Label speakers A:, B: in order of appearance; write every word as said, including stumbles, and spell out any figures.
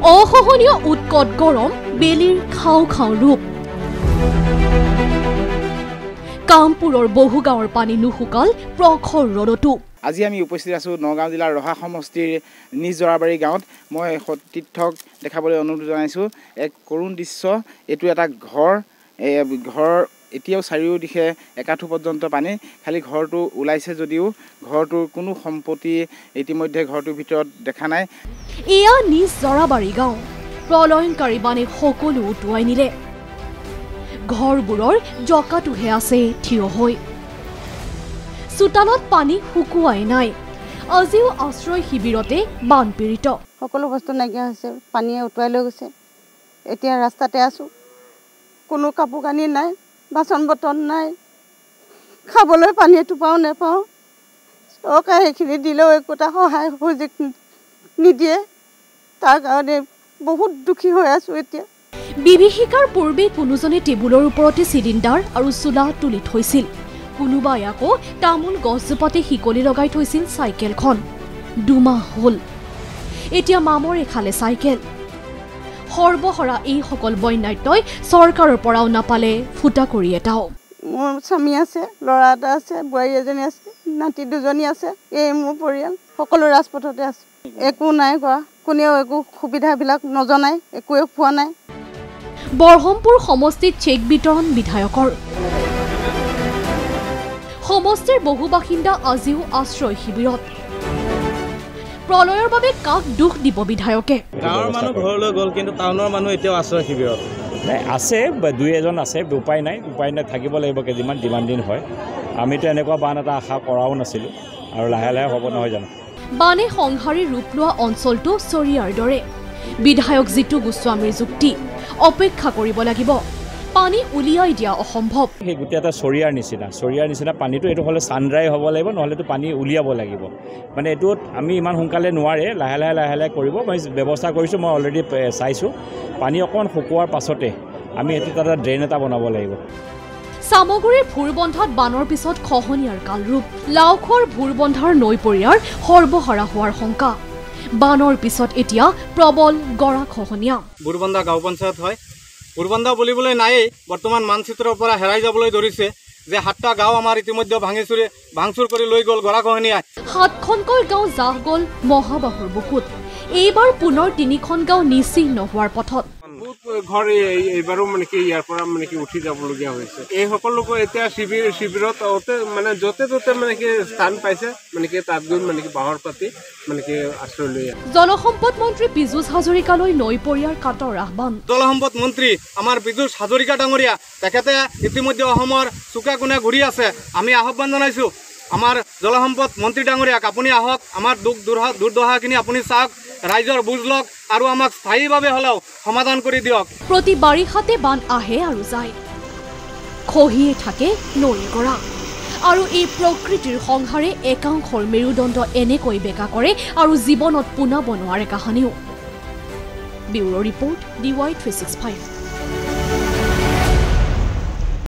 A: অসহনীয় উৎকট গৰম বেলিৰ খাও খাও ৰূপ কামপুৰৰ বহু গাঁৱৰ পানী নুশুকাল প্ৰখৰ ৰ'দতো
B: আজি আমি উপস্থিত আছো নগাঁও জিলাৰ ৰহা সমষ্টিৰ নিজ জৰাবাৰী গাঁৱত মই সতীৰ্থক দেখাবলৈ অনুৰোধ জনাইছো এক কৰুণ দৃশ্য এটো এটা ঘৰ এই ঘৰ এতিয়াও চাৰিও দিশে একাঠু পৰ্যন্ত পানী খালি ঘৰটো ওলাইছে যদিও ঘৰটোৰ কোনো সম্পত্তি ইতিমধ্যে ঘৰটোৰ ভিতৰত দেখা নাই
A: এয়া নিজ জৰাবাৰী গাঁও প্ৰলয়ংকাৰী বানে সকলো উটুৱাই নিলে ঘৰবোৰৰ জকাটোহে আছে থিয় হৈ চোতালত পানী শুকুৱাই নাই আজিও আশ্ৰয় শিবিৰতে বানপীড়িত
C: সকলো বস্তু নাইকিয়া হৈছে পানীয়ে উটুৱাই লৈ গৈছে এতিয়া ৰাস্তাতে আছো কোনো কাপোৰ কানি নাই বাচন বৰ্তন নাই খাবলৈ পানী এটোপাও নেপাওঁ চৰকাৰে এইখিনি দিলেও একোটা সহায় সুযোগ নিদিয়ে তাৰ কাৰণে বহুত দুখী হৈ আছো এতিয়া
A: বিভীষিকাৰ পূৰ্বে কোনোজনে টেবুলৰ ওপৰতে চিলিণ্ডাৰ আৰু চুলা তুলি থৈছিল কোনোবাই আকৌ তামোল গছজোপাতে শিকলি লগাই থৈছিল চাইকেলখন দুমাহ হ'ল এতিয়া মামৰে খালে চাইকেল সৰ্বহৰা এই সকল বন্যাত্যই চৰকাৰৰ পৰাও নাপালে ফুটা কৰি এটাও
C: মোৰ স্বামী আছে ল'ৰা এটা আছে বোৱাৰী এজনী আছে নাতি দুজনী আছে এই মোৰ পৰিয়াল সকলো ৰাজপথতে আছে একো নাই কৰা কোনেও একো সুবিধাবিলাক নজনাই একোৱে পোৱা নাই
A: বৰহমপুৰ সমষ্টিত চেক বিতৰণ বিধায়কৰ সমষ্টিৰ বহু বাসিন্দা আজিও আশ্ৰয় শিবিৰত প্ৰলয়ৰ বাবে কাক দুখ দিব বিধায়কে
D: গাঁৱৰ মানুহ ঘৰলৈ গ'ল কিন্তু টাউনৰ মানুহ এতিয়াও আশ্ৰয় শিবিৰত আছে দুই এজন আছে উপায় নাই উপায় নাই থাকিব লাগিব কেইদিনমান যিমান দিন হয় আমিতো এনেকুৱা বান এটা আশা কৰাও নাছিলোঁ আৰু লাহে লাহে হ'ব নহয় জানো
A: বানে সংহাৰী ৰূপ লোৱা অঞ্চলটো চৰিয়াৰ দৰে বিধায়ক জিতু গোস্বামীৰ যুক্তি অপেক্ষা কৰিব লাগিব পানী উলিয়াই দিয়া অসম্ভৱ
D: সেই গোটেই এটা চৰিয়াৰ নিচিনা চৰিয়াৰ নিচিনা পানীটো এইটো হ'লে চানড্ৰাই হ'ব লাগিব নহ'লেতো পানী উলিয়াব লাগিব মানে এইটোত আমি ইমান সোনকালে নোৱাৰে লাহে লাহে লাহে লাহে কৰিব মই ব্যৱস্থা কৰিছোঁ মই অলৰেডি চাইছোঁ পানী অকণ শুকোৱাৰ পাছতে আমি এইটো এটা ড্ৰেইন এটা বনাব লাগিব
A: সামগুৰিৰ ভুৰবন্ধাত বানৰ পিছত খহনীয়াৰ কালৰূপ লাওখৰ ভুৰবন্ধাৰ নৈপৰীয়াৰ সৰ্বহাৰা হোৱাৰ শংকা বানৰ পিছত এতিয়া প্ৰবল গৰা খহনীয়া
E: ভুৰবন্ধা গাঁও পঞ্চায়ত হয় ভুৰবন্ধা বুলিবলৈ নাই বৰ্তমান মানচিত্ৰৰ পৰা হেৰাই যাবলৈ ধৰিছে যে সাতটা গাঁও আমাৰ ইতিমধ্যে ভাঙিচুৰি ভাঙচুৰ কৰি লৈ গ'ল গৰা খহনীয়াই
A: সাতখনকৈ গাঁও জাহ গ'ল মহাবাহুৰ বুকুত এইবাৰ পুনৰ তিনিখন গাঁও নিশ্চিহ্ন হোৱাৰ পথত
F: ঘৰ এইবাৰো মানে কি ইয়াৰ পৰা মানে কি উঠি যাবলগীয়া হৈছে এই সকলোকে এতিয়া শিবিৰ শিবিৰত মানে য'তে ত'তে মানে কি স্থান পাইছে মানে কি তাত গৈ মানে কি বাহৰ পাতি মানে কি আশ্ৰয় লৈ
A: জলসম্পদ মন্ত্ৰী পীযুষ হাজৰিকালৈ নৈপৰীয়াৰ কাটৰ আহ্বান
E: জলসম্পদ মন্ত্ৰী আমাৰ পীযুষ হাজৰিকা ডাঙৰীয়া তেখেতে ইতিমধ্যে অসমৰ চুকা কোণে ঘূৰি আছে আমি আহ্বান জনাইছোঁ আমাৰ জলসম্পদ মন্ত্ৰী ডাঙৰীয়াক আপুনি আহক আমাৰ দুখ দুৰ্দশাখিনি আপুনি চাওক ৰাইজৰ বুজ লওক আৰু আমাক স্থায়ীভাৱে হ'লেও সমাধান কৰি দিয়ক
A: প্ৰতি বাৰিষাতে বান আহে আৰু যায় খহিয়ে থাকে নৈৰ গৰা আৰু এই প্ৰকৃতিৰ সংহাৰে একাংশৰ মেৰুদণ্ড এনেকৈ বেকা কৰে আৰু জীৱনত পোনা বনোৱাৰে কাহানিও bureau' report D Y three six five